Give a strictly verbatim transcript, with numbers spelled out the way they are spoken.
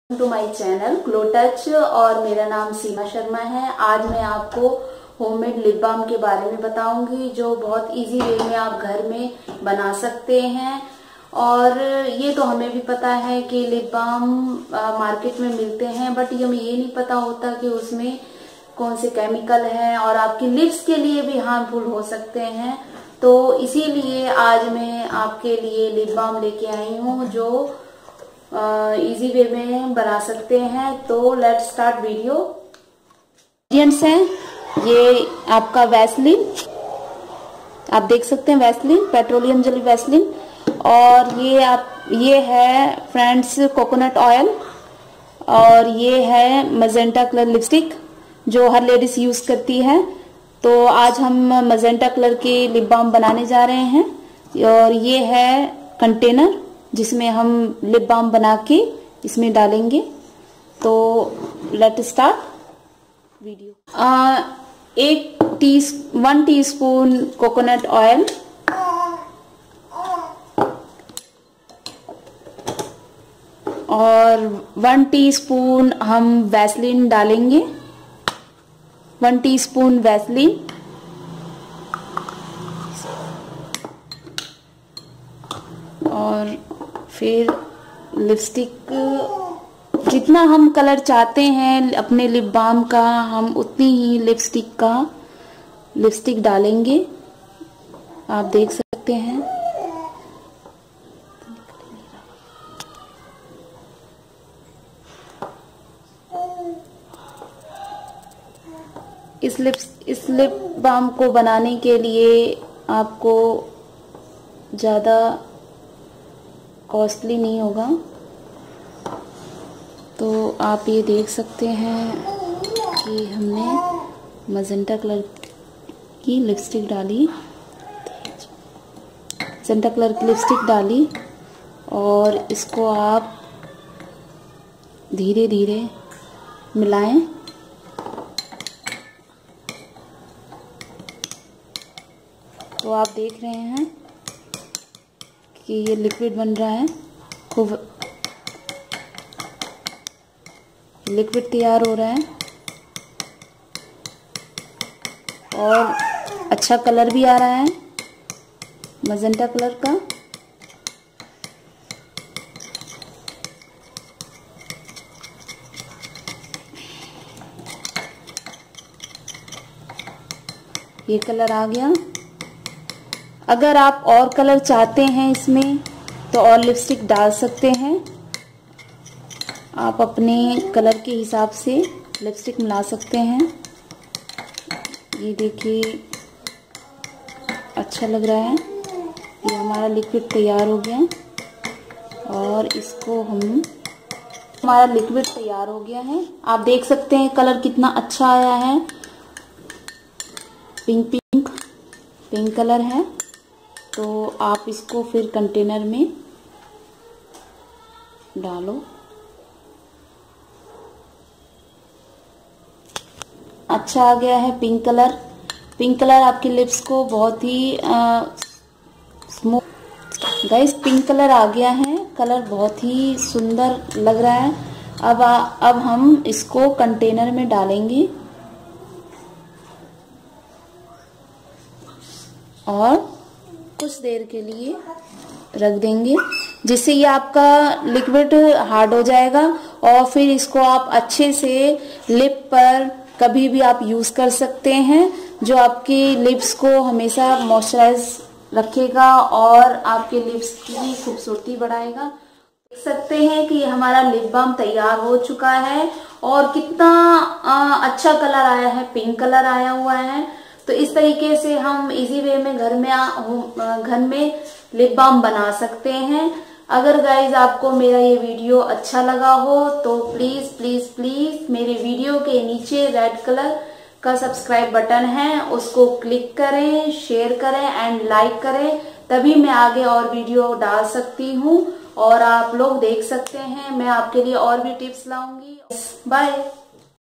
To my channel Glow Touch और मेरा नाम सीमा शर्मा है। आज मैं आपको होममेड लिप बाम के बारे में बताऊंगी जो बहुत इजी वे में आप घर में बना सकते हैं। और ये तो हमें भी पता है कि लिप बाम मार्केट में मिलते हैं, बट ये हमें ये नहीं पता होता कि उसमें कौन से केमिकल हैं और आपकी लिप्स के लिए भी हार्मफुल हो सकते हैं। तो इसीलिए आज मैं आपके लिए लिप बाम लेके आई हूँ जो इजी वे में बना सकते हैं। तो लेट्स स्टार्ट वीडियो। इंग्रेडिएंट्स हैं ये आपका वैसलीन, आप देख सकते हैं वैसलीन, पेट्रोलियम जेली वैसलीन। और ये आप ये है फ्रेंड्स कोकोनट ऑयल, और ये है मजेंटा कलर लिपस्टिक जो हर लेडीज यूज करती है। तो आज हम मजेंटा कलर के लिप बाम बनाने जा रहे हैं। और ये है कंटेनर जिसमें हम लिप बाम बना के इसमें डालेंगे। तो लेट स्टार्ट वीडियो। आ, एक T one teaspoon coconut oil, और वन टीस्पून हम वैसलीन डालेंगे, वन टीस्पून वैसलीन। और फिर लिपस्टिक, जितना हम कलर चाहते हैं अपने लिप बाम का हम उतनी ही लिपस्टिक का लिपस्टिक डालेंगे, आप देख सकते हैं। इस लिप इस लिप बाम को बनाने के लिए आपको ज़्यादा कॉस्टली नहीं होगा। तो आप ये देख सकते हैं कि हमने मजेंटा कलर की लिपस्टिक डाली, मजेंटा कलर की लिपस्टिक डाली, और इसको आप धीरे धीरे मिलाएं। तो आप देख रहे हैं कि ये लिक्विड बन रहा है, खूब लिक्विड तैयार हो रहा है और अच्छा कलर भी आ रहा है मजेंटा कलर का। ये कलर आ गया। अगर आप और कलर चाहते हैं इसमें तो और लिपस्टिक डाल सकते हैं। आप अपने कलर के हिसाब से लिपस्टिक मिला सकते हैं। ये देखिए अच्छा लग रहा है। ये हमारा लिक्विड तैयार हो गया और इसको हम हमारा लिक्विड तैयार हो गया है। आप देख सकते हैं कलर कितना अच्छा आया है, पिंक पिंक पिंक कलर है। तो आप इसको फिर कंटेनर में डालो। अच्छा आ गया है पिंक कलर। पिंक कलर आपकी लिप्स को बहुत ही स्मूथ, गाइस पिंक कलर आ गया है। कलर बहुत ही सुंदर लग रहा है। अब आ, अब हम इसको कंटेनर में डालेंगे और कुछ देर के लिए रख देंगे, जिससे ये आपका लिक्विड हार्ड हो जाएगा। और फिर इसको आप अच्छे से लिप पर कभी भी आप यूज कर सकते हैं, जो आपकी लिप्स को हमेशा मॉइस्चराइज रखेगा और आपके लिप्स की खूबसूरती बढ़ाएगा। देख सकते हैं कि हमारा लिप बाम तैयार हो चुका है और कितना आ, अच्छा कलर आया है, पिंक कलर आया हुआ है। तो इस तरीके से हम इजी वे में घर में घर में लिप बाम बना सकते हैं। अगर गाइज आपको मेरा ये वीडियो अच्छा लगा हो तो प्लीज प्लीज प्लीज मेरे वीडियो के नीचे रेड कलर का सब्सक्राइब बटन है, उसको क्लिक करें, शेयर करें एंड लाइक करें, तभी मैं आगे और वीडियो डाल सकती हूँ और आप लोग देख सकते हैं। मैं आपके लिए और भी टिप्स लाऊंगी। बाय।